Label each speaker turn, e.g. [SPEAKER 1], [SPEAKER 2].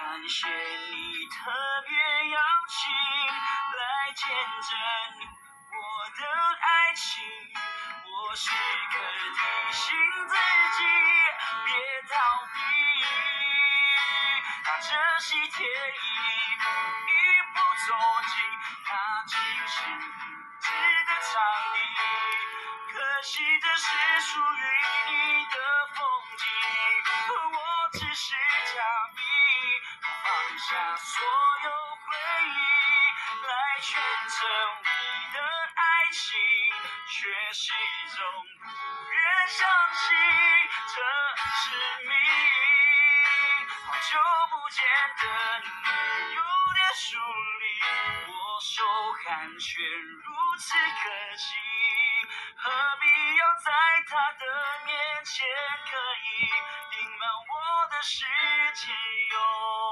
[SPEAKER 1] 感谢你特别邀请来见证我的爱情，我时刻提醒自己别逃避，踏着喜帖一步走进它竟是一致的场地，可惜这是属于你的风景，我只是假意放下所有回忆来全程你的爱情，却始终不愿相信这是命。好久不见的你有点疏离，我手汗却如此可惜，何必要在他的面前刻意隐瞒我的世界